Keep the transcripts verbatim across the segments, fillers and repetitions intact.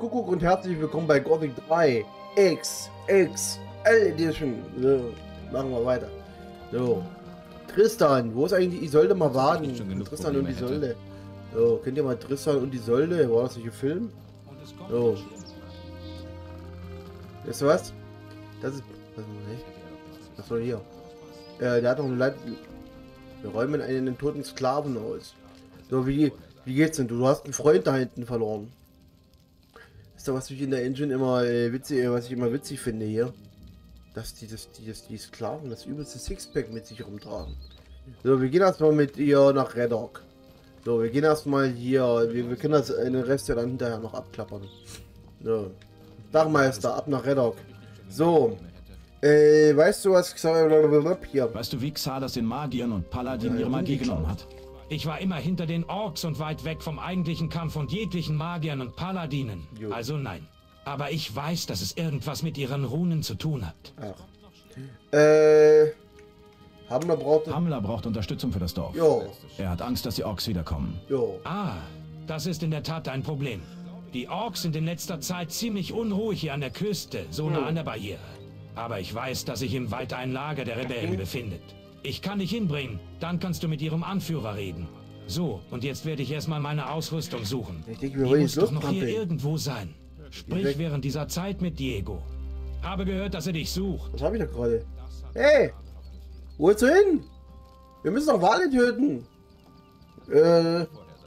Kuckuck und herzlich willkommen bei Gothic drei X X L Edition. So, machen wir weiter. So, Tristan, wo ist eigentlich Isolde mal warten? Tristan und Isolde. So, kennt ihr mal Tristan und Isolde? War das nicht ein Film? So. Weißt du was? Das ist... Was, was soll hier? Äh, der hat noch eine Leit... Wir räumen einen toten Sklaven aus. So, wie, wie geht's denn? Du hast einen Freund da hinten verloren. Ist doch was ich in der Engine immer äh, witzig, was ich immer witzig finde hier. Dass die, das, die, das, die Sklaven das übelste Sixpack mit sich rumtragen. So, wir gehen erstmal mit ihr nach Redok. So, wir gehen erstmal hier, wir, wir können das den Rest ja dann hinterher noch abklappern. So. Dachmeister, ab nach Redok. So. Äh, weißt du was hier? Weißt du, wie Xardas den Magiern und Paladinen ihre Magie genommen hat? Ich war immer hinter den Orks und weit weg vom eigentlichen Kampf und jeglichen Magiern und Paladinen. Jo. Also nein. Aber ich weiß, dass es irgendwas mit ihren Runen zu tun hat. Ach. Äh... Hamler braucht... Hamler braucht Unterstützung für das Dorf. Jo. Er hat Angst, dass die Orks wiederkommen. Jo. Ah, das ist in der Tat ein Problem. Die Orks sind in letzter Zeit ziemlich unruhig hier an der Küste, so nah an der Barriere. Aber ich weiß, dass sich im Wald ein Lager der Rebellen befindet. Ich kann dich hinbringen, dann kannst du mit ihrem Anführer reden. So, und jetzt werde ich erstmal meine Ausrüstung suchen. Ich denke, Die wir muss doch noch hier trampeln. irgendwo sein. Sprich während dieser Zeit mit Diego. Habe gehört, dass er dich sucht. Was habe ich da gerade? Hey! Wo willst du hin? Wir müssen doch Wale töten. Äh.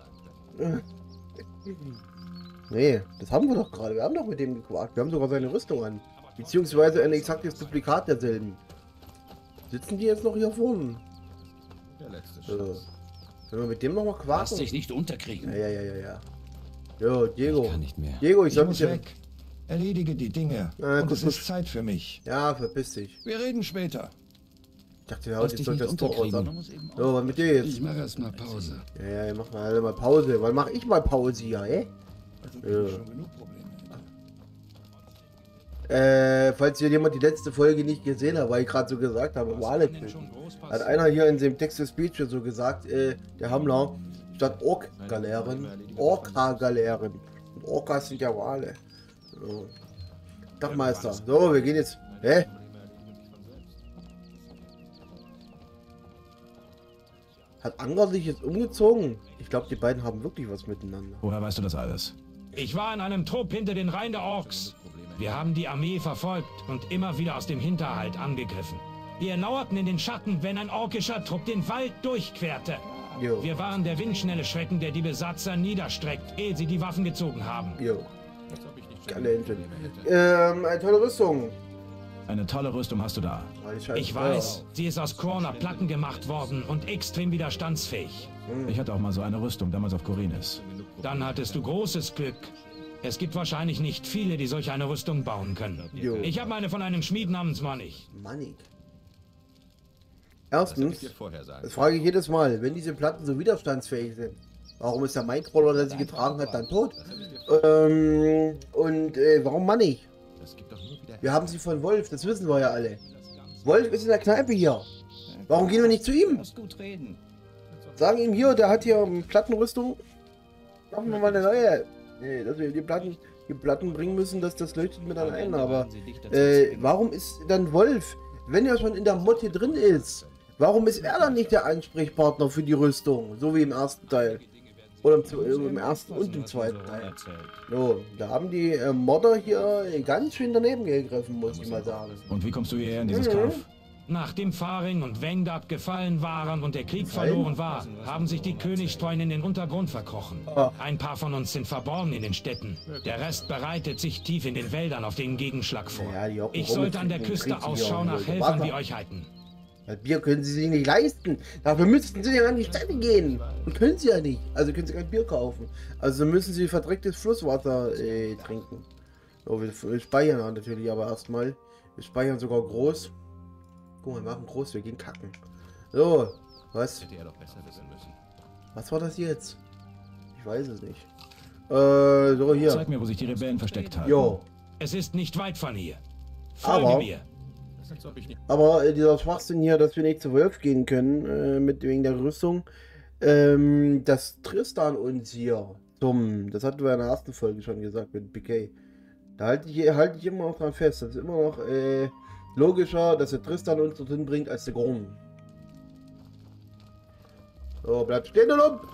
Nee, das haben wir doch gerade. Wir haben doch mit dem gequakt. Wir haben sogar seine Rüstung an. Beziehungsweise ein exaktes Duplikat derselben. Sitzen die jetzt noch hier vorne? Der letzte Äh. Können wir mit dem noch mal quaken? Lass dich nicht unterkriegen. Ja, ja, ja, ja, ja. Jo, Diego. Ich kann nicht mehr. Diego, ich Ich soll muss mich... weg. Erledige die Dinge. Ah, Und gut, es gut. ist Zeit für mich. Ja, verpiss dich. Wir reden später. Ich dachte, der Lass haut dich jetzt durch nicht das Tor raus. unterkriegen. So, was mit dir jetzt? Ich mache erst mal Pause. Ja, ja, wir machen alle mal Pause. Wann mache ich mal Pause hier, ey? Also Ja. schon genug Probleme. Äh, falls hier jemand die letzte Folge nicht gesehen hat, weil ich gerade so gesagt habe, Wale töten. Hat einer hier in dem Text-to-Speech so gesagt, äh, der Hamler, statt Ork-Galeeren, Orca-Galeeren. Und Orcas sind ja Wale. So. Dachmeister. So, wir gehen jetzt. Hä? Hat Anger sich jetzt umgezogen? Ich glaube, die beiden haben wirklich was miteinander. Woher weißt du das alles? Ich war in einem Trupp hinter den Reihen der Orks. Wir haben die Armee verfolgt und immer wieder aus dem Hinterhalt angegriffen. Wir lauerten in den Schatten, wenn ein orkischer Trupp den Wald durchquerte. Jo. Wir waren der windschnelle Schrecken, der die Besatzer niederstreckt, ehe sie die Waffen gezogen haben. Jo. Geile Engine. Ähm, eine tolle Rüstung. Eine tolle Rüstung hast du da. Ich weiß, sie ist aus Corner Platten gemacht worden und extrem widerstandsfähig. Ich hatte auch mal so eine Rüstung, damals auf Korinis. Dann hattest du großes Glück. Es gibt wahrscheinlich nicht viele, die solch eine Rüstung bauen können. Jo. Ich habe eine von einem Schmied namens Mannig. Mannig. Das hätte ich Erstens, dir vorher sagen. das frage ich jedes Mal, wenn diese Platten so widerstandsfähig sind, warum ist der Minecrawler, der sie getragen hat, dann tot? Ähm, und äh, warum Mannig? Das gibt doch nur wieder Wir haben sie von Wolf, das wissen wir ja alle. Wolf ist in der Kneipe hier. Warum gehen wir nicht zu ihm? Lass gut reden. Sagen ihm hier, der hat hier eine Plattenrüstung. Machen wir mal eine neue. Nee, dass wir die Platten, die Platten bringen müssen, dass das leuchtet mir dann ein. Aber äh, warum ist dann Wolf, wenn er schon in der Mod hier drin ist, warum ist er dann nicht der Ansprechpartner für die Rüstung? So wie im ersten Teil. Oder im, zwe- im ersten und im zweiten Teil. So, da haben die äh, Modder hier ganz schön daneben gegriffen, muss ich mal sagen. Und wie kommst du hierher in dieses Mhm. Kampf? Nachdem Faring und Wengdad gefallen waren und der Krieg Gefallen? verloren war, haben sich die Königstreuen in den Untergrund verkrochen. Ah. Ein paar von uns sind verborgen in den Städten. Der Rest bereitet sich tief in den Wäldern auf den Gegenschlag vor. Ja, die hocken Ich rum sollte und an der trinken- Küste trinken Ausschau hier nach und Helfern Wasser. wie euch halten. Weil Bier können sie sich nicht leisten. Dafür müssten sie ja an die Städte gehen. Und können sie ja nicht. Also können sie kein Bier kaufen. Also müssen sie verdrecktes Flusswasser äh, trinken. So, wir, wir speichern natürlich aber erstmal. Wir speichern sogar groß. Guck mal, wir machen groß, wir gehen kacken. So, was? Hätte er doch besser wissen müssen. Was war das jetzt? Ich weiß es nicht. Äh, so hier. Zeig mir, wo sich die Rebellen versteckt haben. Jo. Es ist nicht weit von hier. Folge Aber- mir. Das ist, als ob ich nicht. Aber äh, dieser Schwachsinn hier, dass wir nicht zu Wolf gehen können, äh, mit wegen der Rüstung, ähm, dass Tristan uns hier Dumm. Das hatten wir in der ersten Folge schon gesagt mit P K. Da halte ich, halt ich immer noch dran fest. Das ist immer noch äh, logischer, dass der Tristan uns dorthin bringt, als der Gorn. So, bleibt stehen und um.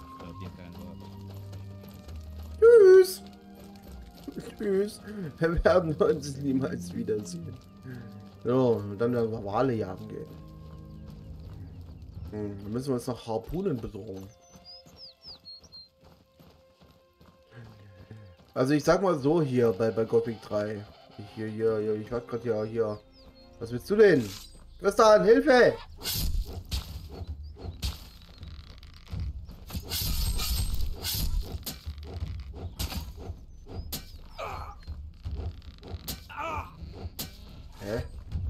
Tschüss. Tschüss. Wir werden uns niemals wiedersehen. So, und dann werden wir Wale jagen gehen. Hm, dann müssen wir uns noch Harpunen besorgen. Also ich sag mal so hier bei, bei Gothic drei. Hier, hier, hier, ich warte gerade hier, hier. Was willst du denn? Tristan, Hilfe! Hä?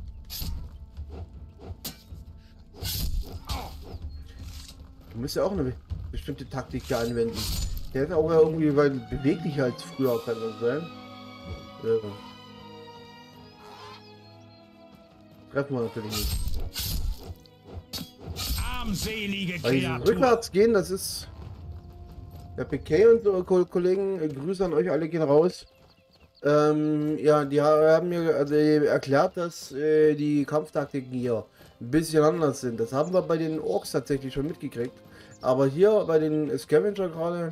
Du musst ja auch eine bestimmte Taktik hier anwenden. Der ist auch irgendwie weil beweglicher als früher, kann das sein? Ja. Treffen wir natürlich nicht. Armselige Also Kreatur. rückwärts gehen, das ist... Der P K und so Ko Kollegen, äh, Grüße an euch alle, gehen raus. Ähm, ja, die haben mir also erklärt, dass äh, die Kampftaktiken hier ein bisschen anders sind. Das haben wir bei den Orks tatsächlich schon mitgekriegt. Aber hier bei den Scavenger gerade...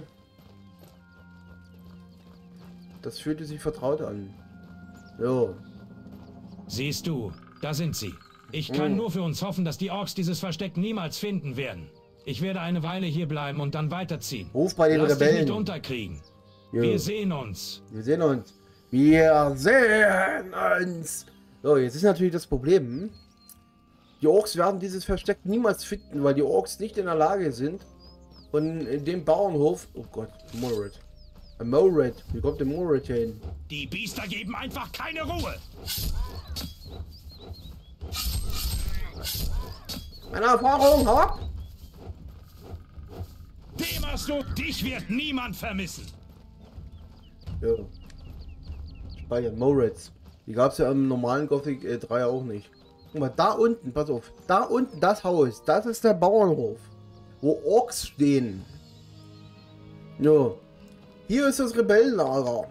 Das fühlte sich vertraut an. Jo. Siehst du, da sind sie. Ich kann Hm. nur für uns hoffen, dass die Orks dieses Versteck niemals finden werden. Ich werde eine Weile hier bleiben und dann weiterziehen. Ruf bei den Lass dich Rebellen. nicht unterkriegen. Jo. Wir sehen uns. Wir sehen uns. Wir sehen uns. So, jetzt ist natürlich das Problem. Die Orks werden dieses Versteck niemals finden, weil die Orks nicht in der Lage sind. Und in dem Bauernhof... Oh Gott, Morat. Ein Morat. Wie kommt der Morat hier hin? Die Biester geben einfach keine Ruhe. Meine Erfahrung, ha? Dem hast du, dich wird niemand vermissen. Ja. Speichern. Morats. Die gab es ja im normalen Gothic äh, drei auch nicht. Guck mal, da unten, pass auf. Da unten das Haus. Das ist der Bauernhof. Wo Orks stehen. Ja. Hier ist das Rebellenlager.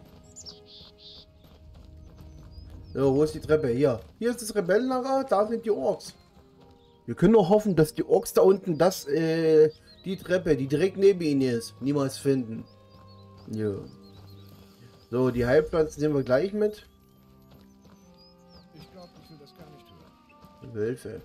Ja, wo ist die Treppe? Hier. Hier ist das Rebellenlager, da sind die Orks. Wir können nur hoffen, dass die Orks da unten das, äh, die Treppe, die direkt neben ihnen ist, niemals finden. Ja. So, die Heilpflanzen nehmen wir gleich mit. Ich glaube, ich will das gar nicht hören. Wölfe.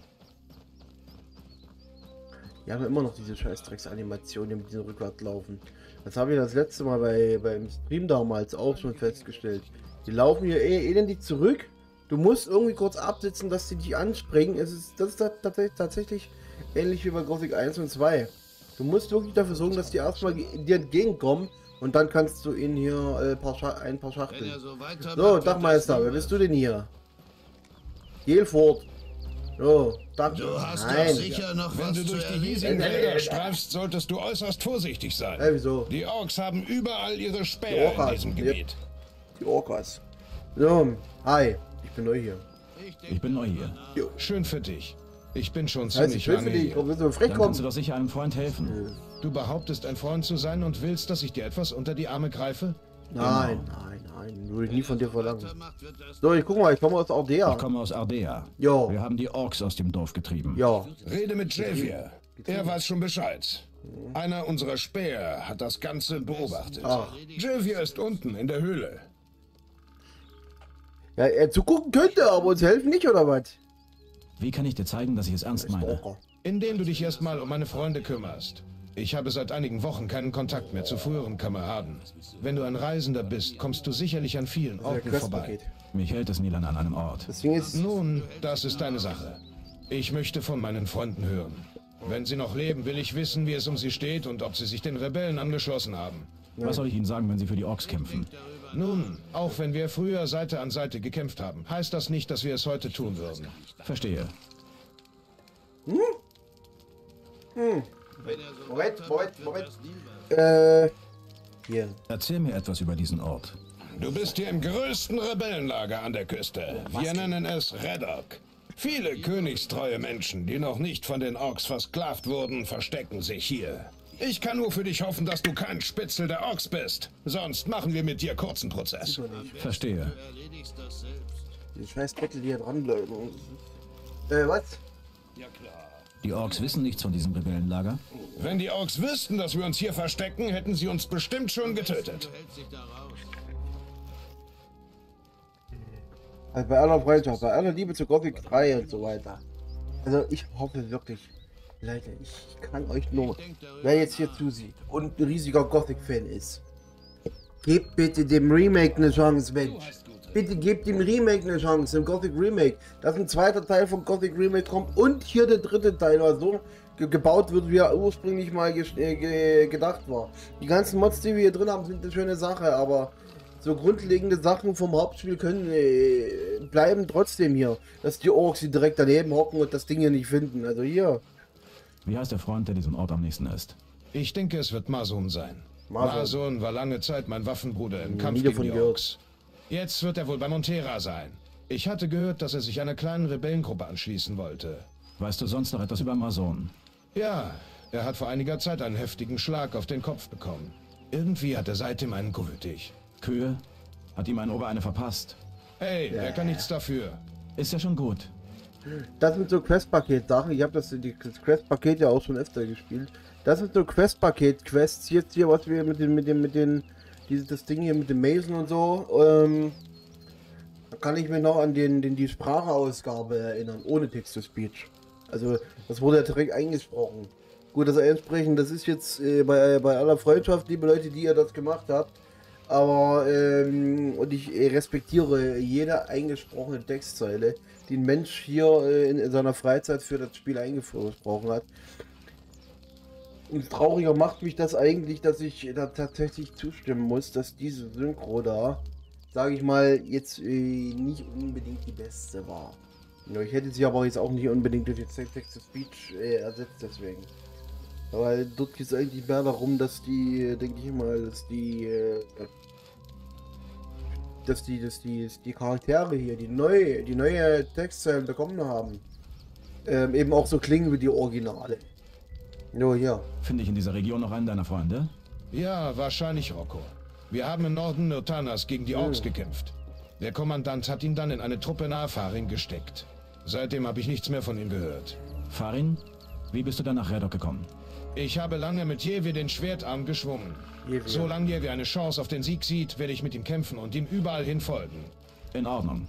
Wir haben ja immer noch diese Scheißdrecks-Animation, die mit diesem Rückwärts laufen. Das habe ich das letzte Mal bei, beim Stream damals auch schon festgestellt. Die laufen hier eh elendig zurück. Du musst irgendwie kurz absitzen, dass sie dich anspringen. Es ist, das ist tatsächlich, tatsächlich ähnlich wie bei Gothic eins und zwei. Du musst wirklich dafür sorgen, dass die erstmal dir entgegenkommen und dann kannst du ihnen hier äh, paar ein paar Schachteln. So, So, Dachmeister, wer bist du denn hier? Gelfurt. So, Dach. Du hast Nein. doch sicher noch Wenn was du zu durch die erledigen. hiesigen Äh, äh, Wälder äh, streifst, solltest du äußerst vorsichtig sein. Äh, wieso? Die Orks haben überall ihre Die Späher Orkas, in diesem ja. Gebiet. Die Orkas. So, hi. Ich bin neu hier. Ich bin neu hier. Schön für dich. Ich bin schon Heißt, ziemlich ich will für lange dich. Warum hier. willst du frech Dann kommen? kannst du doch sicher einem Freund helfen. Du behauptest, ein Freund zu sein und willst, dass ich dir etwas unter die Arme greife? Nein, nein, nein. Würde ich nie von dir verlangen. Macht, wird das So, ich guck mal, ich komme aus Ardea. Ich komme aus Ardea. Ja. Wir haben die Orks aus dem Dorf getrieben. Ja. Rede mit Javier. Er weiß schon Bescheid. Einer unserer Späher hat das Ganze beobachtet. Ach. Javier ist unten in der Höhle. Ja, er zugucken könnte, aber uns helfen nicht, oder was? Wie kann ich dir zeigen, dass ich es ernst meine? Stalker. Indem du dich erstmal um meine Freunde kümmerst. Ich habe seit einigen Wochen keinen Kontakt mehr zu früheren Kameraden. Wenn du ein Reisender bist, kommst du sicherlich an vielen Der Orten vorbei. Questpaket. Mich hält es nie lange an einem Ort. Deswegen ist Nun, das ist deine Sache. Ich möchte von meinen Freunden hören. Wenn sie noch leben, will ich wissen, wie es um sie steht und ob sie sich den Rebellen angeschlossen haben. Was soll ich Ihnen sagen, wenn Sie für die Orks kämpfen? Nun, auch wenn wir früher Seite an Seite gekämpft haben, heißt das nicht, dass wir es heute tun würden. Verstehe. Moment, Moment, Moment. Äh, hier. Erzähl mir etwas über diesen Ort. Du bist hier im größten Rebellenlager an der Küste. Wir nennen es Redok. Viele königstreue Menschen, die noch nicht von den Orks versklavt wurden, verstecken sich hier. Ich kann nur für dich hoffen, dass du kein Spitzel der Orks bist. Sonst machen wir mit dir kurzen Prozess. Verstehe. Die scheiß Trottel, die hier dranbleiben. Äh, was? Die Orks wissen nichts von diesem Rebellenlager? Wenn die Orks wüssten, dass wir uns hier verstecken, hätten sie uns bestimmt schon getötet. Also bei aller Freundschaft, bei aller Liebe zu Gothic drei und so weiter. Also ich hoffe wirklich, Leute, ich kann euch nur, wer jetzt hier zusieht und ein riesiger Gothic-Fan ist, gebt bitte dem Remake eine Chance, Mensch. Bitte gebt dem Remake eine Chance, dem Gothic Remake. Dass ein zweiter Teil von Gothic Remake kommt und hier der dritte Teil, was so ge gebaut wird, wie er ursprünglich mal ge ge gedacht war. Die ganzen Mods, die wir hier drin haben, sind eine schöne Sache, aber so grundlegende Sachen vom Hauptspiel können äh, bleiben trotzdem hier. Dass die Orks, die direkt daneben hocken und das Ding hier nicht finden. Also hier. Wie heißt der Freund, der diesem Ort am nächsten ist? Ich denke, es wird Mason sein. Mason. Mason war lange Zeit mein Waffenbruder im Nie Kampf gegen davon die gehört. Orks. Jetzt wird er wohl bei Montera sein. Ich hatte gehört, dass er sich einer kleinen Rebellengruppe anschließen wollte. Weißt du sonst noch etwas über Mason? Ja, er hat vor einiger Zeit einen heftigen Schlag auf den Kopf bekommen. Irgendwie hat er seitdem einen Gültig. Kühe? Hat ihm ein Ober eine verpasst? Hey, er kann nichts dafür. Ist ja schon gut. Das sind so Quest-Paket-Sachen. Ich habe das, die- das Quest-Paket ja auch schon öfter gespielt. Das sind so Quest-Paket-Quests. Jetzt hier, was wir mit den, mit den, mit den, dieses das Ding hier mit dem Mason und so. Ähm, da kann ich mich noch an den, den die Sprachausgabe erinnern, ohne Text-to-Speech. Also das wurde ja direkt eingesprochen. Gut, das Einsprechen, das ist jetzt äh, bei, bei aller Freundschaft, liebe Leute, die ihr das gemacht habt. Aber, ähm, und ich äh, respektiere jede eingesprochene Textzeile, die ein Mensch hier äh, in, in seiner Freizeit für das Spiel eingesprochen hat. Und trauriger macht mich das eigentlich, dass ich da tatsächlich zustimmen muss, dass diese Synchro da, sage ich mal, jetzt äh, nicht unbedingt die beste war. Ja, ich hätte sie aber jetzt auch nicht unbedingt durch Text-to-Speech äh, ersetzt, deswegen. Weil dort geht es eigentlich mehr darum, dass die, denke ich mal, dass die, äh, dass die, dass die, dass die Charaktere hier, die neue, die neue Textzeilen bekommen haben, ähm, eben auch so klingen wie die Originale. Nur hier. Finde ich in dieser Region noch einen deiner Freunde? Ja, wahrscheinlich Rocco. Wir haben im Norden Nirtanas gegen die Orks gekämpft. Der Kommandant hat ihn dann in eine Truppe nahe Farin gesteckt. Seitdem habe ich nichts mehr von ihm gehört. Farin? Wie bist du dann nach Redok gekommen? Ich habe lange mit Jewe den Schwertarm geschwungen. Jewe. Solange Jewe eine Chance auf den Sieg sieht, werde ich mit ihm kämpfen und ihm überall hin folgen. In Ordnung.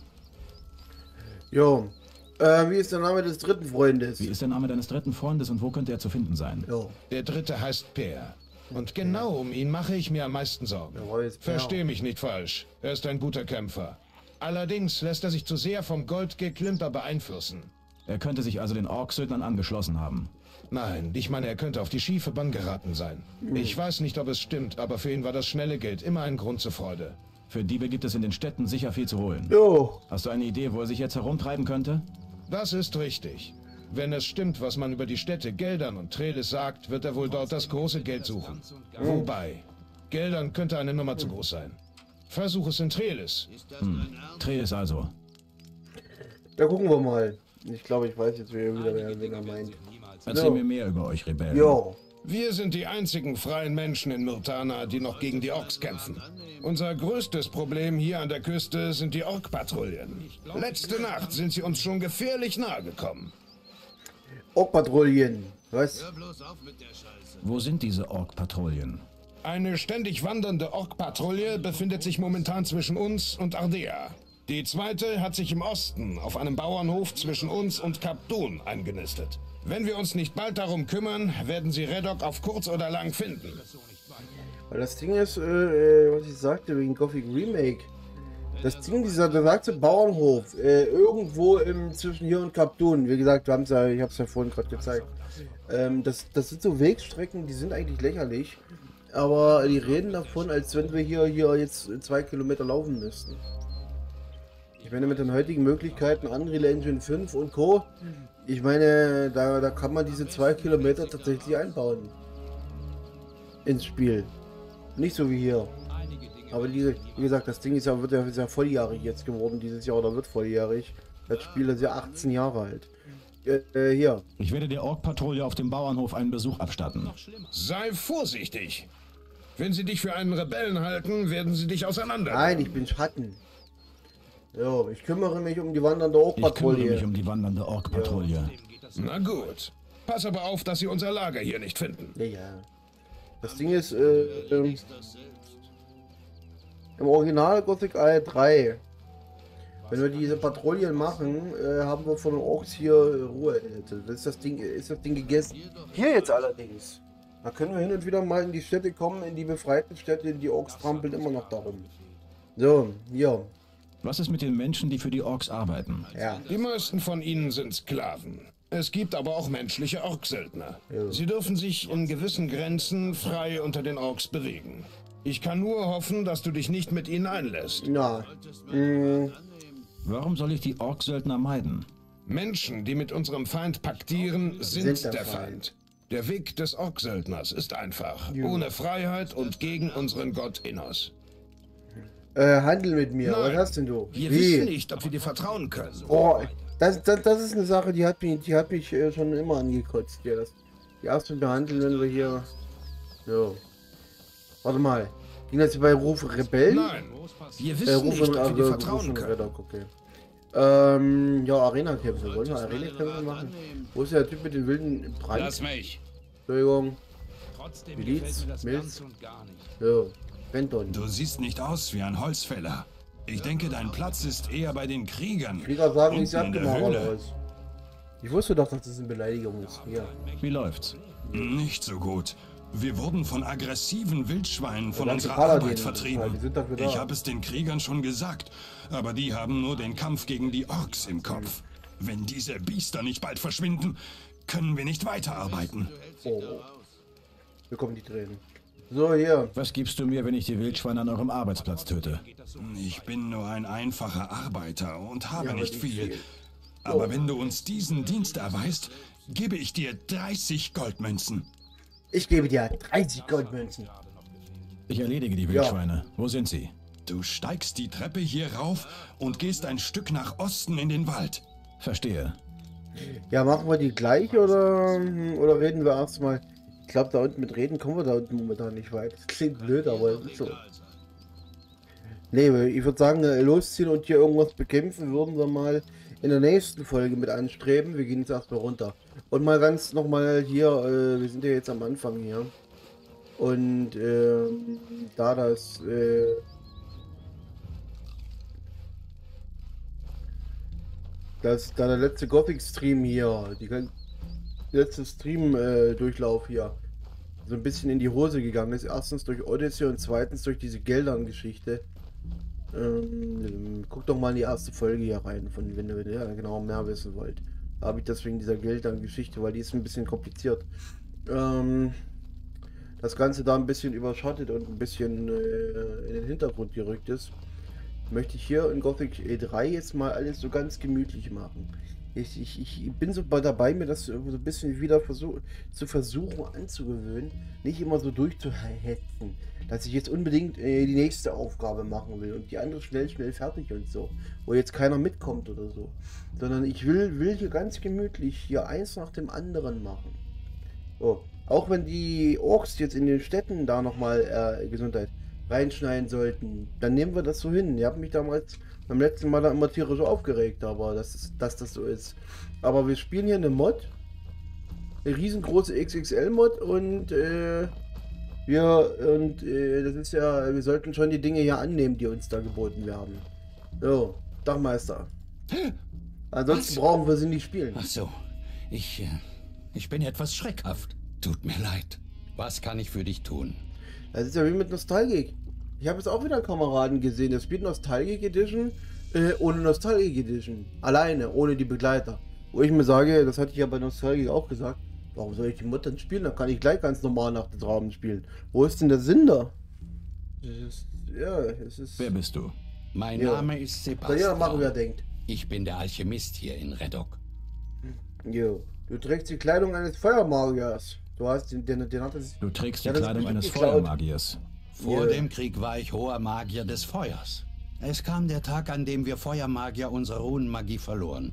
Jo. Äh, wie ist der Name des dritten Freundes? Wie ist der Name deines dritten Freundes und wo könnte er zu finden sein? Jo. Der dritte heißt Per. Und genau um ihn mache ich mir am meisten Sorgen. Jawohl, ist Per. Versteh mich nicht falsch. Er ist ein guter Kämpfer. Allerdings lässt er sich zu sehr vom Goldgeklimper beeinflussen. Er könnte sich also den Orksöldnern angeschlossen haben. Nein, ich meine, er könnte auf die schiefe Bahn geraten sein. Ich weiß nicht, ob es stimmt, aber für ihn war das schnelle Geld immer ein Grund zur Freude. Für Diebe gibt es in den Städten sicher viel zu holen. Jo. Hast du eine Idee, wo er sich jetzt herumtreiben könnte? Das ist richtig. Wenn es stimmt, was man über die Städte Geldern und Trelis sagt, wird er wohl dort das große Geld suchen. Wobei, Geldern könnte eine Nummer zu groß sein. Versuch es in Trelis. Hm. Trees also. Da gucken wir mal. Ich glaube, ich weiß jetzt wieder, wer, wen er meint. Erzähl Jo. mir mehr über euch, Rebellen. Jo. Wir sind die einzigen freien Menschen in Myrtana, die noch gegen die Orks kämpfen. Unser größtes Problem hier an der Küste sind die Ork-Patrouillen. Letzte Nacht sind sie uns schon gefährlich nahe gekommen. Ork-Patrouillen. Was? Wo sind diese Ork-Patrouillen? Eine ständig wandernde Ork-Patrouille befindet sich momentan zwischen uns und Ardea. Die zweite hat sich im Osten auf einem Bauernhof zwischen uns und Kap Dun eingenistet. Wenn wir uns nicht bald darum kümmern, werden sie Redok auf kurz oder lang finden. Weil das Ding ist, äh, äh, was ich sagte, wegen Gothic Remake. Das Ding, dieser besagte Bauernhof, äh, irgendwo im, zwischen hier und Kap Dun. Wie gesagt, wir haben's ja, ich habe es ja vorhin gerade gezeigt. Ähm, das, das sind so Wegstrecken, die sind eigentlich lächerlich. Aber die reden davon, als wenn wir hier, hier jetzt zwei Kilometer laufen müssten. Ich meine, mit den heutigen Möglichkeiten, Unreal Engine fünf und Co., ich meine, da, da kann man diese zwei Kilometer tatsächlich einbauen. Ins Spiel. Nicht so wie hier. Aber die, wie gesagt, das Ding ist ja, wird ja, ist ja volljährig jetzt geworden dieses Jahr oder wird volljährig. Das Spiel ist ja achtzehn Jahre alt. Äh, hier. Ich werde der Ork-Patrouille auf dem Bauernhof einen Besuch abstatten. Sei vorsichtig. Wenn sie dich für einen Rebellen halten, werden sie dich auseinander. Nein, ich bin Schatten. Jo, ich kümmere mich um die wandernde Ich kümmere Ork-Patrouille. mich um die wandernde Ork-Patrouille. Na gut. Pass aber auf, dass sie unser Lager hier nicht finden. Ja, ja. Das Ding ist, äh, ähm, im Original Gothic Isle drei. Wenn wir diese Patrouillen machen, äh, haben wir von den Orks hier äh, Ruhe. Das ist das Ding, ist das Ding gegessen. Hier jetzt allerdings. Da können wir hin und wieder mal in die Städte kommen, in die befreiten Städte, die Orks trampeln immer noch darum. So, hier. Was ist mit den Menschen, die für die Orks arbeiten? Ja. Die meisten von ihnen sind Sklaven. Es gibt aber auch menschliche Orksöldner. Sie dürfen sich in gewissen Grenzen frei unter den Orks bewegen. Ich kann nur hoffen, dass du dich nicht mit ihnen einlässt. Na. Mh, Warum soll ich die Ork-Söldner meiden? Menschen, die mit unserem Feind paktieren, sind, Sind der der Feind. Feind. Der Weg des Orksöldners ist einfach. Ohne Freiheit und gegen unseren Gott Innos. äh, handel mit mir. Nein. Was hast denn du? Wir Wie? wissen nicht, ob wir dir vertrauen können. Oh, das, das, das ist eine Sache, die hat mich, die hat mich äh, schon immer angekotzt. Ja, das, die Art zu behandeln, wenn wir hier. So. Warte mal. Ging das hier bei Ruf Rebellen? Nein, wir Äh, wissen Ruf nicht, ob wir dir äh, vertrauen Ruf können. Redok, okay. Ähm, ja, Arena-Kämpfe. Wollen wir Arena-Kämpfe machen? Wo ist der Typ mit den wilden Brand? Lass mich. Entschuldigung. Trotzdem Miliz, gefällt mir das Milz. ganz und gar nicht. So. Benton. Du siehst nicht aus wie ein Holzfäller. Ich denke, dein Platz ist eher bei den Kriegern. Krieger sagen, ich Unten sag in der mal Höhle. raus. Ich wusste doch, dass das eine Beleidigung ist. Hier. Wie läuft's? Nicht so gut. Wir wurden von aggressiven Wildschweinen von ganze unserer Paladine, Arbeit vertrieben. die sind dafür da. Ich habe es den Kriegern schon gesagt, aber die haben nur den Kampf gegen die Orks im Kopf. Wenn diese Biester nicht bald verschwinden, können wir nicht weiterarbeiten. Oh. Hier kommen die Tränen. So, hier. Was gibst du mir, wenn ich die Wildschweine an eurem Arbeitsplatz töte? Ich bin nur ein einfacher Arbeiter und habe Ja, aber nicht nicht viel. viel. Aber wenn du uns diesen Dienst erweist, gebe ich dir dreißig Goldmünzen. Ich gebe dir dreißig Goldmünzen. Ich erledige die Wildschweine. Wo sind sie? Du steigst die Treppe hier rauf und gehst ein Stück nach Osten in den Wald. Verstehe. Ja, machen wir die gleich oder, oder reden wir erstmal? Ich glaube, da unten mit Reden kommen wir da unten momentan nicht weit. Das klingt blöd, aber es ist so. Nee, ich würde sagen, äh, losziehen und hier irgendwas bekämpfen, würden wir mal in der nächsten Folge mit anstreben. Wir gehen jetzt erstmal runter. Und mal ganz nochmal hier, äh, wir sind ja jetzt am Anfang hier. Und äh, da das... Äh, das da der letzte Gothic-Stream hier, die gan- letzte Stream-Durchlauf hier, so ein bisschen in die Hose gegangen ist. Erstens durch Odyssey und zweitens durch diese Geldern-Geschichte. Ähm, guckt doch mal in die erste Folge hier rein, von wenn ihr ja, genau mehr wissen wollt. Da habe ich das wegen dieser Geldern-Geschichte, weil die ist ein bisschen kompliziert. Ähm, das Ganze da ein bisschen überschattet und ein bisschen äh, in den Hintergrund gerückt ist, möchte ich hier in Gothic drei jetzt mal alles so ganz gemütlich machen. Ich, ich, ich bin so bei dabei, mir das so ein bisschen wieder versuch, zu versuchen anzugewöhnen, nicht immer so durchzuhetzen, dass ich jetzt unbedingt äh, die nächste Aufgabe machen will und die andere schnell, schnell fertig und so, wo jetzt keiner mitkommt oder so, sondern ich will, will hier ganz gemütlich hier eins nach dem anderen machen. So, auch wenn die Orks jetzt in den Städten da nochmal äh, Gesundheit reinschneiden sollten, dann nehmen wir das so hin. Ihr habt mich damals beim letzten Mal da immer tierisch aufgeregt, aber das ist, dass das so ist. Aber wir spielen hier eine Mod, eine riesengroße X X L-Mod und äh, wir und äh, das ist ja, wir sollten schon die Dinge hier annehmen, die uns da geboten werden. So, Dachmeister. Ansonsten Was? brauchen wir sie nicht spielen. Ach so. Ich, äh, ich bin etwas schreckhaft. Tut mir leid. Was kann ich für dich tun? Das ist ja wie mit Nostalgic. Ich habe jetzt auch wieder einen Kameraden gesehen, der spielt Nostalgic Edition äh, ohne Nostalgic Edition. Alleine, ohne die Begleiter. Wo ich mir sage, das hatte ich ja bei Nostalgic auch gesagt, warum soll ich die Mod dann spielen? Dann kann ich gleich ganz normal nach dem Raum spielen. Wo ist denn der Sinn da? Das ist, ja, es ist... Wer bist du? Mein Ja. Name ist Soll Sebastian. jeder machen, wer denkt. Ich bin der Alchemist hier in Redok. Jo. Du trägst die Kleidung eines Feuermagiers. Du hast den, den, den hat es... Du trägst die Ja, das Kleidung ist eines geklaut. Feuermagiers. Vor Ja. dem Krieg war ich hoher Magier des Feuers. Es kam der Tag, an dem wir Feuermagier unsere Runenmagie verloren.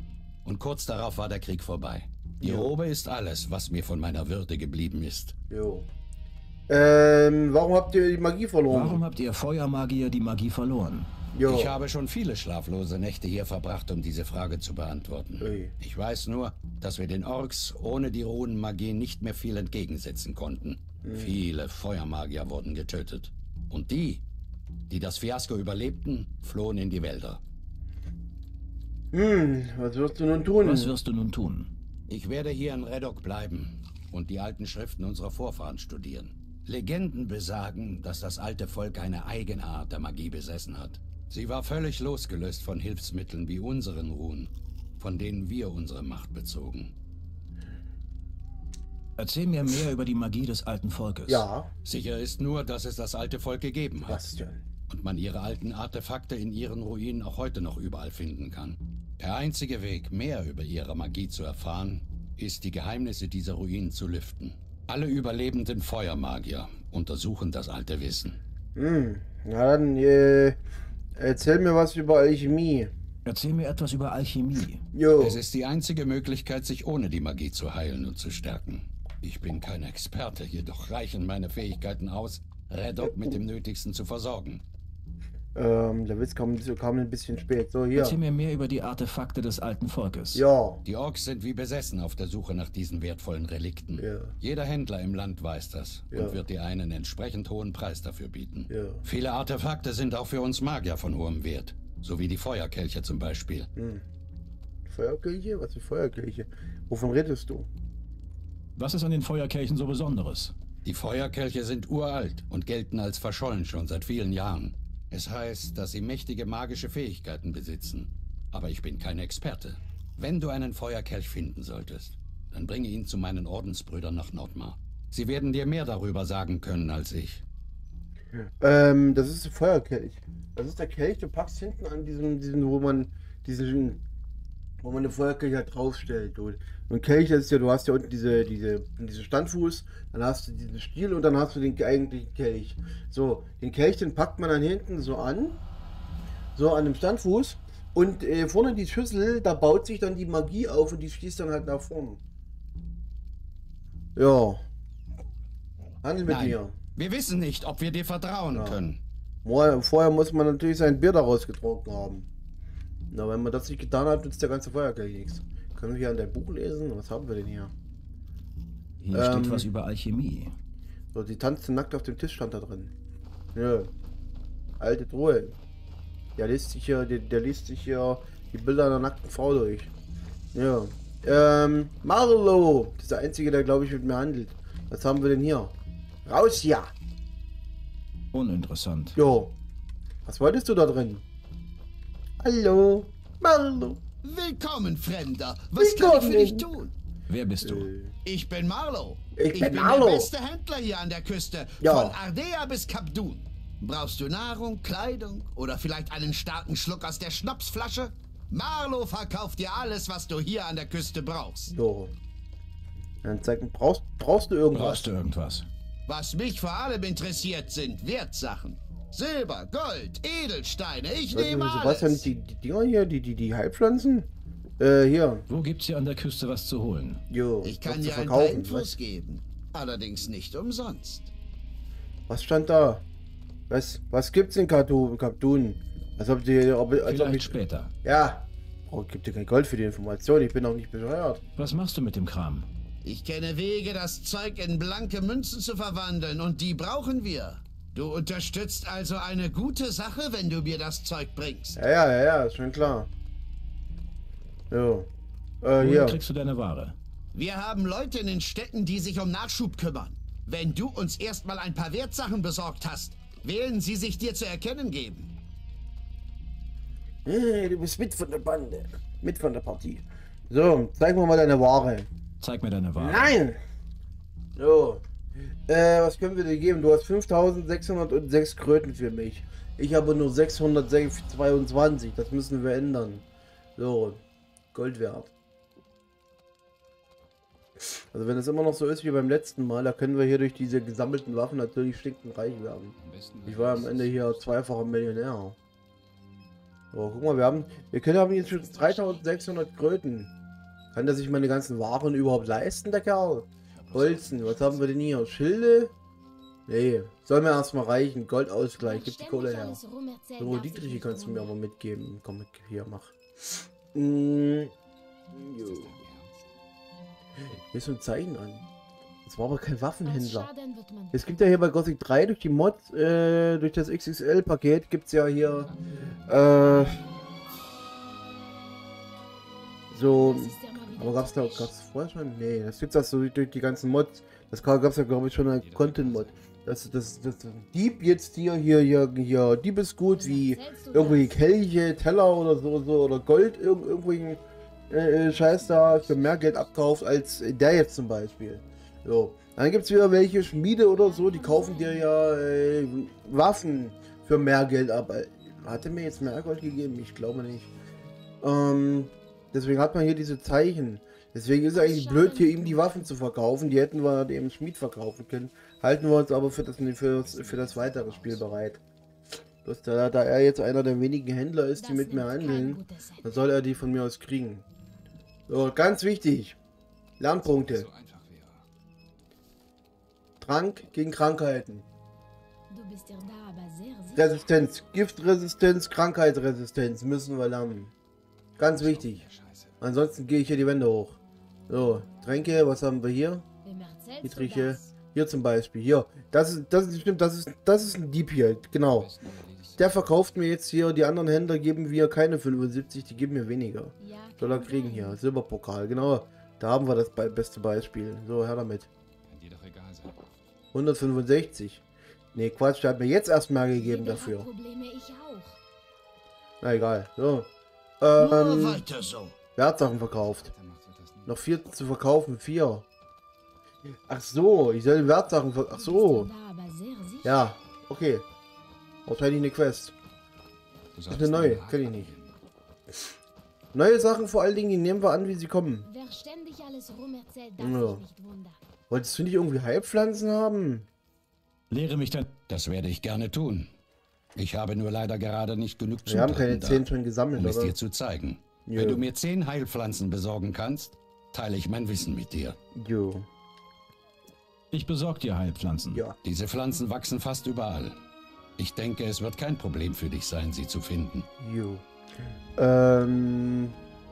Und kurz darauf war der Krieg vorbei. Die Jo. Robe ist alles, was mir von meiner Würde geblieben ist. Jo. Ähm, warum habt ihr die Magie verloren? Warum habt ihr Feuermagier die Magie verloren? Jo. Ich habe schon viele schlaflose Nächte hier verbracht, um diese Frage zu beantworten. Ui. Ich weiß nur, dass wir den Orks ohne die Runenmagie nicht mehr viel entgegensetzen konnten. Hm. Viele Feuermagier wurden getötet. Und die, die das Fiasko überlebten, flohen in die Wälder. Hm, was wirst du nun tun? Was wirst du nun tun? Ich werde hier in Redok bleiben und die alten Schriften unserer Vorfahren studieren. Legenden besagen, dass das alte Volk eine eigene Art der Magie besessen hat. Sie war völlig losgelöst von Hilfsmitteln wie unseren Ruhen, von denen wir unsere Macht bezogen. Erzähl mir mehr über die Magie des alten Volkes. Ja. Sicher ist nur, dass es das alte Volk gegeben hat. Was denn? Und man ihre alten Artefakte in ihren Ruinen auch heute noch überall finden kann. Der einzige Weg, mehr über ihre Magie zu erfahren, ist, die Geheimnisse dieser Ruinen zu lüften. Alle überlebenden Feuermagier untersuchen das alte Wissen. Hm, na dann, äh, erzähl mir was über Alchemie. Erzähl mir etwas über Alchemie. Jo. Es ist die einzige Möglichkeit, sich ohne die Magie zu heilen und zu stärken. Ich bin kein Experte, jedoch reichen meine Fähigkeiten aus, Redok mit dem Nötigsten zu versorgen. Ähm, der Witz kam, kam ein bisschen spät. So, hier. Erzähl mir mehr über die Artefakte des alten Volkes. Ja. Die Orks sind wie besessen auf der Suche nach diesen wertvollen Relikten. Ja. Jeder Händler im Land weiß das Ja. und wird dir einen entsprechend hohen Preis dafür bieten. Ja. Viele Artefakte sind auch für uns Magier von hohem Wert, so wie die Feuerkelche zum Beispiel. Hm. Feuerkirche? Was für Feuerkirche? Wovon redest du? Was ist an den Feuerkelchen so Besonderes? Die Feuerkelche sind uralt und gelten als verschollen schon seit vielen Jahren. Es heißt, dass sie mächtige magische Fähigkeiten besitzen. Aber ich bin kein Experte. Wenn du einen Feuerkelch finden solltest, dann bringe ihn zu meinen Ordensbrüdern nach Nordmar. Sie werden dir mehr darüber sagen können als ich. Ähm, das ist der Feuerkelch. Das ist der Kelch, du packst hinten an diesem, diesen, wo man, diesen, wo man eine Feuerkelch halt draufstellt. Und ein Kelch, das ist ja, du hast ja unten diese, diese, diesen Standfuß, dann hast du diesen Stiel und dann hast du den eigentlichen Kelch. So, den Kelch, den packt man dann hinten so an, so an dem Standfuß und äh, vorne die Schüssel, da baut sich dann die Magie auf und die schließt dann halt nach vorne. Ja. Handel mit Nein, mir. wir wissen nicht, ob wir dir vertrauen Ja. können. Vorher, vorher muss man natürlich sein Bier daraus getrunken haben. Na, wenn man das nicht getan hat, nützt der ganze Feuerkelch nichts. Können wir hier an dein Buch lesen? Was haben wir denn hier? Hier Ähm. steht was über Alchemie. So, die tanzte nackt auf dem Tisch, stand da drin. Ja. Alte Truhe. Der liest sich hier, der, der liest sich hier die Bilder einer nackten Frau durch. Ja. Ähm, Marlo. Das ist der Einzige, der, glaube ich, mit mir handelt. Was haben wir denn hier? Raus hier! Uninteressant. Jo. Was wolltest du da drin? Hallo? Marlo. Willkommen, Fremder. Was kann ich für dich tun? Wer bist du? Äh, Ich bin Marlo. Ich bin bin Marlo. der beste Händler hier an der Küste. Ja. Von Ardea bis Kap Dun. Brauchst du Nahrung, Kleidung oder vielleicht einen starken Schluck aus der Schnapsflasche? Marlo verkauft dir alles, was du hier an der Küste brauchst. Jo. Dann zeig mir, brauchst, brauchst du irgendwas? Brauchst du irgendwas? Was mich vor allem interessiert, sind Wertsachen. Silber, Gold, Edelsteine, ich nehme Was denn alles. die, die Dinger hier, die, die, die Heilpflanzen? Äh, hier. Wo gibt's hier an der Küste was zu holen? Jo. Ich kann was zu dir ein paar verkaufen. Infos Was, geben. Allerdings nicht umsonst. was stand da? Was, was gibt's in Kaptun? Kaptun? Als ob die, ob, als ob Vielleicht ich, später. ja. Oh, gibt dir kein Gold für die Information. Ich bin auch nicht bescheuert. Was machst du mit dem Kram? Ich kenne Wege, das Zeug in blanke Münzen zu verwandeln, und die brauchen wir. Du unterstützt also eine gute Sache, wenn du mir das Zeug bringst. Ja, ja, ja, ja, ist schon klar. Jo. Äh, Woher hier. kriegst du deine Ware? Wir haben Leute in den Städten, die sich um Nachschub kümmern. Wenn du uns erstmal ein paar Wertsachen besorgt hast, werden sie sich dir zu erkennen geben. Hey, du bist mit von der Bande. Mit von der Partie. So, zeig mir mal deine Ware. Zeig mir deine Ware. Nein! So. Äh, was können wir dir geben? Du hast fünftausendsechshundertsechs Kröten für mich. Ich habe nur sechshundertzweiundzwanzig. Das müssen wir ändern. So. Gold wert. Also wenn es immer noch so ist wie beim letzten Mal, da können wir hier durch diese gesammelten Waffen natürlich stinkend reich werden. Ich war am Ende hier zweifacher Millionär. So, guck mal, wir haben, wir können haben jetzt schon dreitausendsechshundert Kröten. Kann der sich meine ganzen Waren überhaupt leisten, der Kerl? Holzen, was haben wir denn hier? Schilde? Nee, soll mir erstmal reichen. Goldausgleich, gib die Kohle her. So, Dietriche kannst du mir aber mitgeben. Komm, hier, mach. Mm, jo. Hier ist so ein Zeichen an. Das war aber kein Waffenhändler. Es gibt ja hier bei Gothic drei durch die Mod, äh, durch das X X L-Paket gibt es ja hier, äh, so, aber gab es da, gab es vorher schon? Nee, das gibt es so durch die ganzen Mods. Das gab es ja, glaube ich, schon ein Content-Mod. Das, das, das, das Dieb jetzt hier, hier, hier, hier, Diebesgut wie irgendwelche Kelche, Teller oder so, so oder Gold, irg irgendwelchen äh, Scheiß da für mehr Geld abkauft als der jetzt zum Beispiel. So, dann gibt es wieder welche Schmiede oder so, die kaufen dir ja äh, Waffen für mehr Geld ab. Hat er mir jetzt mehr Gold gegeben? Ich glaube nicht. Ähm, deswegen hat man hier diese Zeichen. Deswegen ist es eigentlich blöd, hier ihm die Waffen zu verkaufen. Die hätten wir dem Schmied verkaufen können. Halten wir uns aber für das, für das, für das weitere Spiel bereit. Bloß da, da er jetzt einer der wenigen Händler ist, die mit mir handeln, dann soll er die von mir aus kriegen. So, ganz wichtig. Lernpunkte. Trank gegen Krankheiten. Resistenz, Giftresistenz, Krankheitsresistenz müssen wir lernen. Ganz wichtig. Ansonsten gehe ich hier die Wände hoch. So, Tränke, was haben wir hier? Dietriche. Hier zum Beispiel. Hier. Das ist, das ist, stimmt, das ist, das ist ein Dieb hier. Genau. Der verkauft mir jetzt hier, die anderen Händler geben mir keine fünfundsiebzig, die geben mir weniger. Soll er kriegen hier. Silberpokal, genau. Da haben wir das beste Beispiel. So, her damit. hundertfünfundsechzig. Ne, Quatsch, der hat mir jetzt erst mehr gegeben dafür. Na egal. So. Ähm, weiter so. Wertsachen verkauft. Noch vier zu verkaufen. Vier. Ach so, ich soll Wertsachen verkaufen. Ach so. Ja, okay. Wahrscheinlich eine Quest. Das ist eine neue, kenne ich nicht. Neue Sachen vor allen Dingen, die nehmen wir an, wie sie kommen. Wer ständig alles rumerzählt, darf Ja. sich nicht wundern. Wolltest du nicht irgendwie Heilpflanzen haben? Lehre mich dann. Das werde ich gerne tun. Ich habe nur leider gerade nicht genug Wir haben keine Zutaten da, zehn schon gesammelt, um es oder? dir zu zeigen. Jo. Wenn du mir zehn Heilpflanzen besorgen kannst, teile ich mein Wissen mit dir. Jo. Ich besorge dir Heilpflanzen. Ja. Diese Pflanzen wachsen fast überall. Ich denke, es wird kein Problem für dich sein, sie zu finden. Jo. Ähm.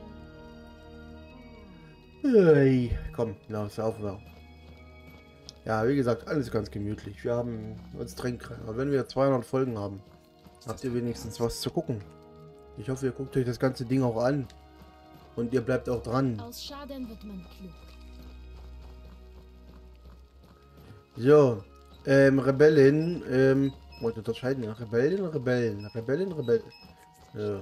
Hey, komm, na, saufen wir. Ja, wie gesagt, alles ganz gemütlich. Wir haben uns Tränke rein. Aber wenn wir zweihundert Folgen haben, habt ihr wenigstens was zu gucken. Ich hoffe, ihr guckt euch das ganze Ding auch an. Und ihr bleibt auch dran. Aus Schaden wird man klug. So, ähm, Rebellen, ähm, wollte unterscheiden, ja, Rebellen, Rebellen, Rebellen, Rebellen. Ja.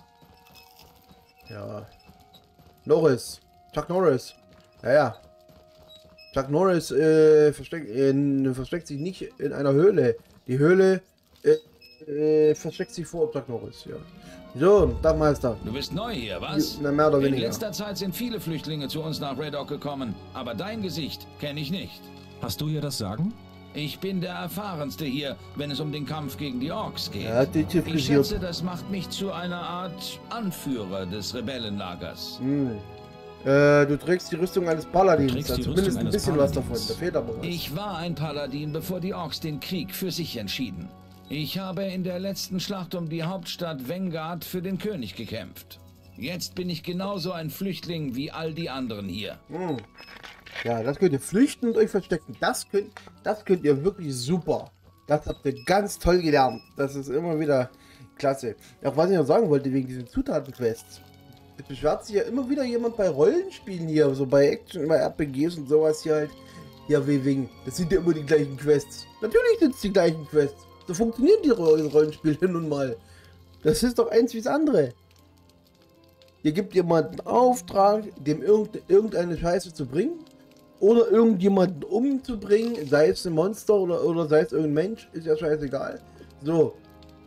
Ja. Norris, Chuck Norris. Ja, ja. Chuck Norris äh, versteckt, äh, versteckt sich nicht in einer Höhle. Die Höhle äh, äh, versteckt sich vor Chuck Norris, ja. So, Dachmeister. Du bist neu hier, was? Na, mehr oder In weniger. letzter Zeit sind viele Flüchtlinge zu uns nach Red Oak gekommen, aber dein Gesicht kenne ich nicht. Hast du hier das Sagen? Ich bin der Erfahrenste hier, wenn es um den Kampf gegen die Orks geht. Er hat die Tür Ich frisiert. schätze, das macht mich zu einer Art Anführer des Rebellenlagers. Hm. Äh, du trägst die Rüstung eines Paladins. Trägst Da die zumindest Rüstung ein bisschen eines was davon. Paladins. Da fehlt aber was. Ich war ein Paladin, bevor die Orks den Krieg für sich entschieden. Ich habe in der letzten Schlacht um die Hauptstadt Vanguard für den König gekämpft. Jetzt bin ich genauso ein Flüchtling wie all die anderen hier. Hm. Ja, das könnt ihr flüchten und euch verstecken. Das könnt, das könnt ihr wirklich super. Das habt ihr ganz toll gelernt. Das ist immer wieder klasse. Auch was ich noch sagen wollte, wegen diesen Zutatenquests. Es beschwert sich ja immer wieder jemand bei Rollenspielen hier, so bei Action, bei R P Gs und sowas hier halt. Ja, wegen, das sind ja immer die gleichen Quests. Natürlich sind es die gleichen Quests. So funktionieren die Rollenspiele nun mal. Das ist doch eins wie das andere. Ihr gebt jemanden Auftrag, dem irgend, irgendeine Scheiße zu bringen. Oder irgendjemanden umzubringen, sei es ein Monster oder, oder sei es irgendein Mensch, ist ja scheißegal. So.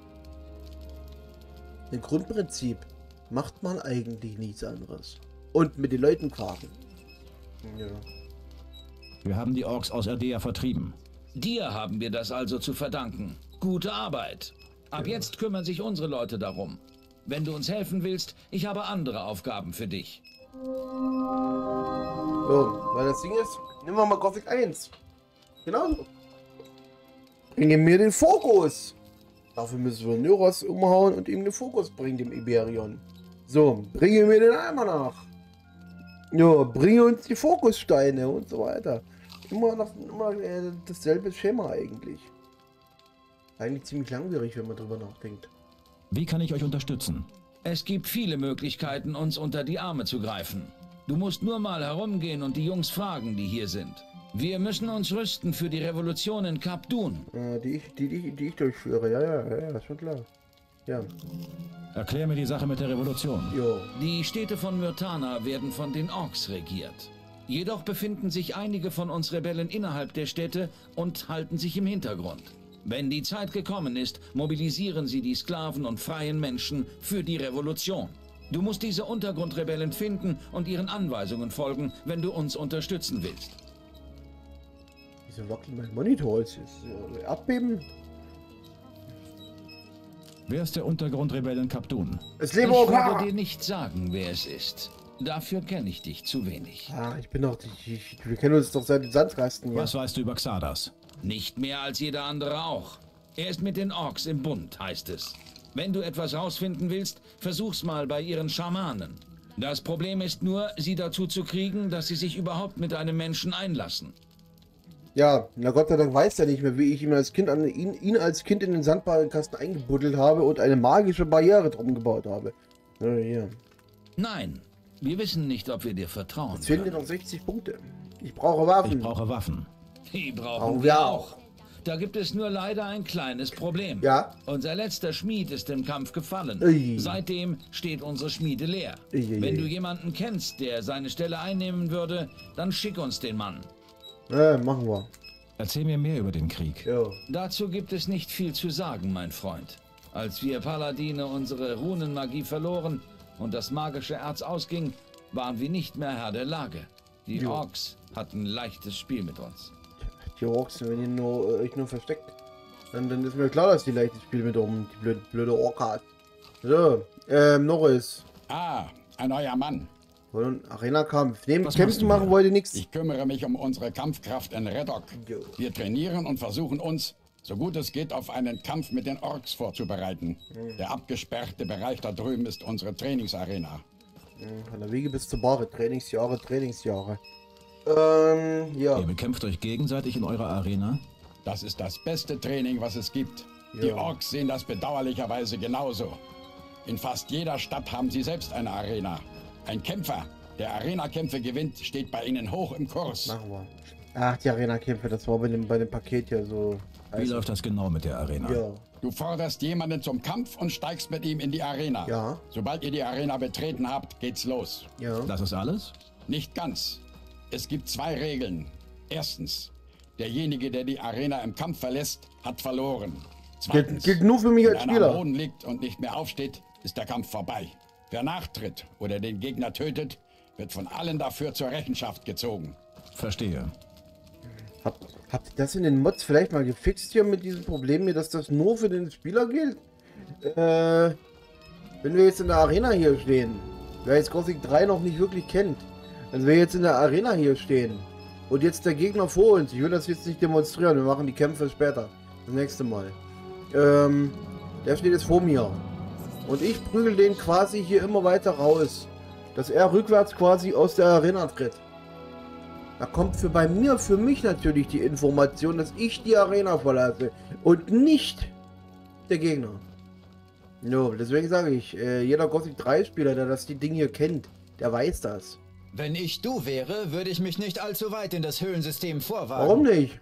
Im Grundprinzip macht man eigentlich nichts anderes. Und mit den Leuten quaken. Ja. Wir haben die Orks aus Ardea vertrieben. Dir haben wir das also zu verdanken. Gute Arbeit. Ab jetzt kümmern sich unsere Leute darum. Wenn du uns helfen willst, ich habe andere Aufgaben für dich. So, weil das Ding ist, nehmen wir mal Gothic eins. Genauso. Bringe mir den Fokus. Dafür müssen wir Neuros umhauen und ihm den Fokus bringen, dem Iberion. So, bringe mir den Eimer nach. Ja, bringe uns die Fokussteine und so weiter. Immer noch immer, äh, dasselbe Schema eigentlich. Eigentlich ziemlich langwierig, wenn man drüber nachdenkt. Wie kann ich euch unterstützen? Es gibt viele Möglichkeiten, uns unter die Arme zu greifen. Du musst nur mal herumgehen und die Jungs fragen, die hier sind. Wir müssen uns rüsten für die Revolution in Kap Dun. Äh, die, ich, die, die, die ich durchführe, ja, ja, ja, ja, schon klar. Ja. Erklär mir die Sache mit der Revolution. Jo. Die Städte von Myrtana werden von den Orks regiert. Jedoch befinden sich einige von uns Rebellen innerhalb der Städte und halten sich im Hintergrund. Wenn die Zeit gekommen ist, mobilisieren sie die Sklaven und freien Menschen für die Revolution. Du musst diese Untergrundrebellen finden und ihren Anweisungen folgen, wenn du uns unterstützen willst. Wieso wackelt mein Monitor? Ist äh, Erdbeben? Wer ist der Untergrundrebell in Kap Dun? Es Ich lebe würde Okara! dir nicht sagen, wer es ist. Dafür kenne ich dich zu wenig. Ah, ich bin doch... Ich, ich, wir kennen uns doch seit den Sandkasten hier. Was weißt du über Xardas? Nicht mehr als jeder andere auch. Er ist mit den Orks im Bund, heißt es. Wenn du etwas rausfinden willst, versuch's mal bei ihren Schamanen. Das Problem ist nur, sie dazu zu kriegen, dass sie sich überhaupt mit einem Menschen einlassen. Ja, na Gott sei Dank weiß er nicht mehr, wie ich ihn als Kind, an, ihn, ihn als Kind in den Sandkasten eingebuddelt habe und eine magische Barriere drum gebaut habe. Ja, hier. Nein, wir wissen nicht, ob wir dir vertrauen Jetzt fehlen dir können. noch sechzig Punkte. Ich brauche Waffen. Ich brauche Waffen. Die brauchen Brauchen wir wir auch. Da gibt es nur leider ein kleines Problem. Ja? Unser letzter Schmied ist im Kampf gefallen. Ui. Seitdem steht unsere Schmiede leer. Ui, ui, Wenn ui. du jemanden kennst, der seine Stelle einnehmen würde, dann schick uns den Mann. Ja, machen wir. Erzähl mir mehr über den Krieg. Ja. Dazu gibt es nicht viel zu sagen, mein Freund. Als wir Paladine unsere Runenmagie verloren und das magische Erz ausging, waren wir nicht mehr Herr der Lage. Die Jo. Orks hatten leichtes Spiel mit uns. Die Orks, wenn ihr nur, äh, euch nur versteckt, dann, dann ist mir klar, dass die leichtes Spiel mit um die blöde, blöde Orka hat. So, ähm, Norris. Ah, ein neuer Mann. Wollen einen Arena-Kampf. Neben Was machst Kämpfen du machen hier? wollte nichts. Ich kümmere mich um unsere Kampfkraft in Redok. Jo. Wir trainieren und versuchen uns, so gut es geht, auf einen Kampf mit den Orks vorzubereiten. Der abgesperrte Bereich da drüben ist unsere Trainingsarena. Von der Wege bis zur Bahre. Trainingsjahre, Trainingsjahre. Ähm, ja. Ihr bekämpft euch gegenseitig in eurer Arena? Das ist das beste Training, was es gibt. Die Ja. Orks sehen das bedauerlicherweise genauso. In fast jeder Stadt haben sie selbst eine Arena. Ein Kämpfer, der Arena-Kämpfe gewinnt, steht bei ihnen hoch im Kurs. Machen wir. Ach, die Arena-Kämpfe, das war bei dem, bei dem Paket ja so. Wie läuft das genau mit der Arena? Ja. Du forderst jemanden zum Kampf und steigst mit ihm in die Arena. Ja. Sobald ihr die Arena betreten habt, geht's los. Ja. Das ist alles? Nicht ganz. Es gibt zwei Regeln. Erstens, derjenige, der die Arena im Kampf verlässt, hat verloren. Gilt, Zweitens, gilt nur für mich wenn als einer am Spieler. Boden liegt und nicht mehr aufsteht, ist der Kampf vorbei. Wer nachtritt oder den Gegner tötet, wird von allen dafür zur Rechenschaft gezogen. Verstehe. Habt, habt ihr das in den Mods vielleicht mal gefixt hier mit diesem Problem hier, dass das nur für den Spieler gilt? Äh, wenn wir jetzt in der Arena hier stehen, wer jetzt Gothic drei noch nicht wirklich kennt, also wir jetzt in der Arena hier stehen und jetzt der Gegner vor uns, ich will das jetzt nicht demonstrieren, wir machen die Kämpfe später, das nächste Mal. Ähm, der steht jetzt vor mir und ich prügel den quasi hier immer weiter raus, dass er rückwärts quasi aus der Arena tritt. Da kommt für bei mir, für mich natürlich die Information, dass ich die Arena verlasse und nicht der Gegner. No, deswegen sage ich, äh, jeder Gothic drei Spieler, der das die Dinge hier kennt, der weiß das. Wenn ich du wäre, würde ich mich nicht allzu weit in das Höhlensystem vorwagen. Warum nicht?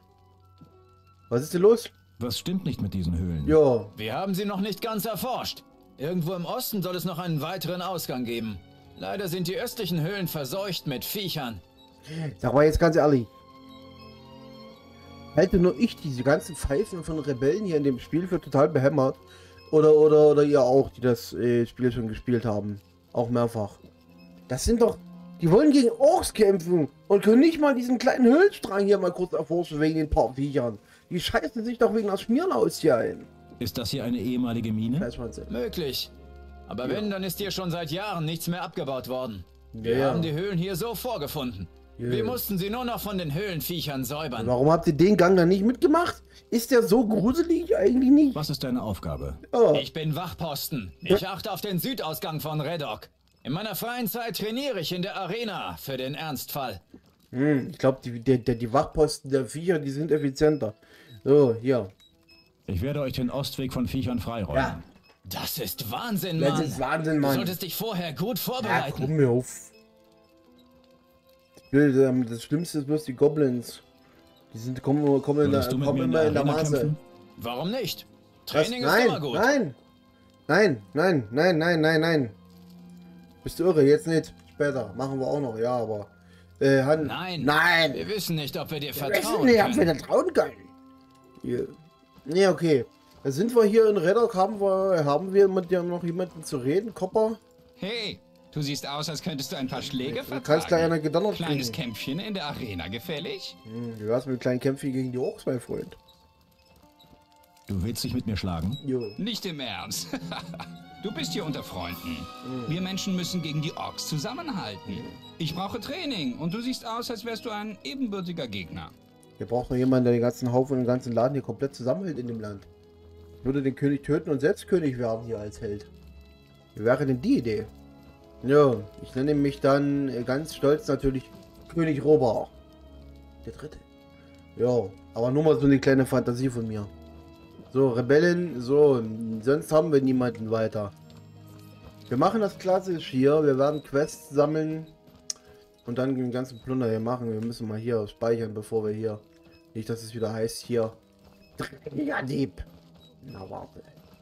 Was ist denn los? Was stimmt nicht mit diesen Höhlen? Ja, Wir haben sie noch nicht ganz erforscht. Irgendwo im Osten soll es noch einen weiteren Ausgang geben. Leider sind die östlichen Höhlen verseucht mit Viechern. sag mal jetzt ganz ehrlich. Halte nur ich diese ganzen Pfeifen von Rebellen hier in dem Spiel für total behämmert? Oder, oder, oder ihr auch, die das äh, Spiel schon gespielt haben? Auch mehrfach. Das sind doch... Die wollen gegen Orks kämpfen und können nicht mal diesen kleinen Höhlenstrang hier mal kurz erforschen wegen den paar Viechern. Die scheißen sich doch wegen der Schmierlaus hier ein. Ist das hier eine ehemalige Mine? Scheißwahnsinn. Möglich. Aber Ja. wenn, dann ist hier schon seit Jahren nichts mehr abgebaut worden. Wir Ja. haben die Höhlen hier so vorgefunden. Ja. Wir mussten sie nur noch von den Höhlenviechern säubern. Warum habt ihr den Gang dann nicht mitgemacht? Ist der so gruselig? Eigentlich nicht. Was ist deine Aufgabe? Oh. Ich bin Wachposten. Ich achte auf den Südausgang von Redok. In meiner freien Zeit trainiere ich in der Arena für den Ernstfall. Hm, ich glaube, die, die, die Wachposten der Viecher, die sind effizienter. So, hier. Ich werde euch den Ostweg von Viechern freiräumen. Ja. Das ist Wahnsinn, Das Mann. ist Wahnsinn, Mann. Du solltest dich vorher gut Ja, vorbereiten. komm mir auf. Das, das Schlimmste ist bloß die Goblins. Die sind, kommen, kommen, in der, Würdest du mit kommen mir in immer der in der Arena Maße. kämpfen? Warum nicht? Was? Training ist Nein, immer gut. nein, nein, nein, nein, nein, nein, nein. Bist du irre? Jetzt nicht. Später. Machen wir auch noch. Ja, aber... Äh, Han Nein. Nein. Wir wissen nicht, ob wir dir Wir vertrauen wissen nicht, ob wir können. da trauen können. Hier. Nee, okay. Da sind wir hier in Redok. Haben wir, haben wir mit dir noch jemanden zu reden? Kopper? Hey, du siehst aus, als könntest du ein paar Schläge Du kannst gleich vertragen. einer gedonnert Kleines kriegen. Kämpfchen in der Arena gefällig? Hm, wie war's mit kleinen Kämpfen gegen die Orks, mein Freund? Du willst dich mit mir schlagen? Jo. Nicht im Ernst. Du bist hier unter Freunden. Hm. Wir Menschen müssen gegen die Orks zusammenhalten. Ich brauche Training und du siehst aus, als wärst du ein ebenbürtiger Gegner. Wir brauchen noch jemanden, der den ganzen Haufen und den ganzen Laden hier komplett zusammenhält in dem Land. Ich würde den König töten und selbst König werden hier als Held. Wie wäre denn die Idee? Ja, ich nenne mich dann äh, ganz stolz natürlich König Robert. Der Dritte. Ja, aber nur mal so eine kleine Fantasie von mir. So, Rebellen, so, sonst haben wir niemanden weiter. Wir machen das klassisch hier. Wir werden Quests sammeln und dann den ganzen Plunder hier machen. Wir müssen mal hier speichern, bevor wir hier... Nicht, dass es wieder heißt hier... Dreckiger Dieb. Na, warte.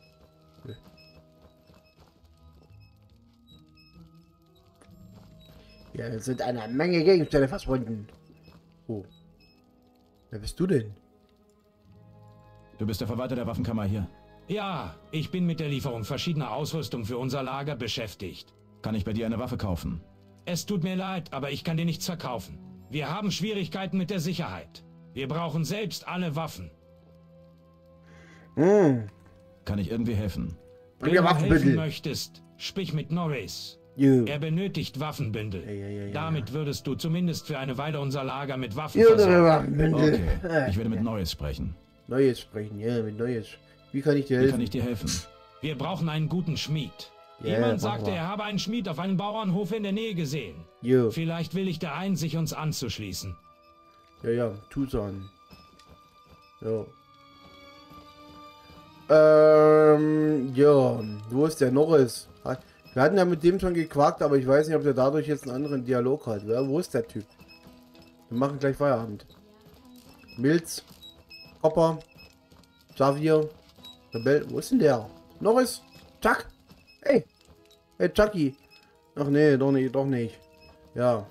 Ja, es sind eine Menge Gegenstände verschwunden. Oh. Wer bist du denn? Du bist der Verwalter der Waffenkammer hier. Ja, ich bin mit der Lieferung verschiedener Ausrüstung für unser Lager beschäftigt. Kann ich bei dir eine Waffe kaufen? Es tut mir leid, aber ich kann dir nichts verkaufen. Wir haben Schwierigkeiten mit der Sicherheit. Wir brauchen selbst alle Waffen. Hm. Kann ich irgendwie helfen? Wenn du helfen möchtest, sprich mit Norris. Jo. Er benötigt Waffenbündel. Ja, ja, ja, ja. Damit würdest du zumindest für eine Weile unser Lager mit Waffen Ja, versorgen. Waffenbündel. Okay, ich werde mit Neues sprechen. Neues sprechen, ja, mit Neues. Wie kann ich dir Wie helfen? kann ich dir helfen? Wir brauchen einen guten Schmied. Ja, Jemand mach sagte, mal. er habe einen Schmied auf einem Bauernhof in der Nähe gesehen. Jo. Vielleicht will ich der ein, sich uns anzuschließen. Ja, ja, tu's an. Ja. Ähm, ja, wo ist der Norris? Wir hatten ja mit dem schon gequakt, aber ich weiß nicht, ob der dadurch jetzt einen anderen Dialog hat. Wer, wo ist der Typ? Wir machen gleich Feierabend. Milz, Kopper, Xavier, Rebell, wo ist denn der? Norris, Chuck, hey, hey Chucky. Ach nee, doch nicht, doch nicht. Ja.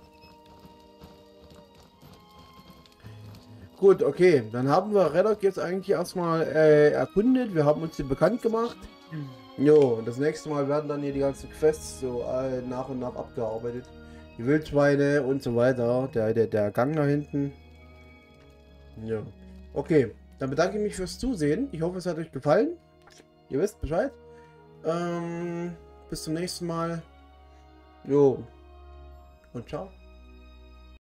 Gut, okay, dann haben wir Redok jetzt eigentlich erstmal äh, erkundet. Wir haben uns hier bekannt gemacht. Jo, das nächste Mal werden dann hier die ganzen Quests so äh, nach und nach abgearbeitet. Die Wildschweine und so weiter. Der, der, der Gang da hinten. Ja. Okay, dann bedanke ich mich fürs Zusehen. Ich hoffe, es hat euch gefallen. Ihr wisst Bescheid. Ähm, bis zum nächsten Mal. Jo. Und ciao.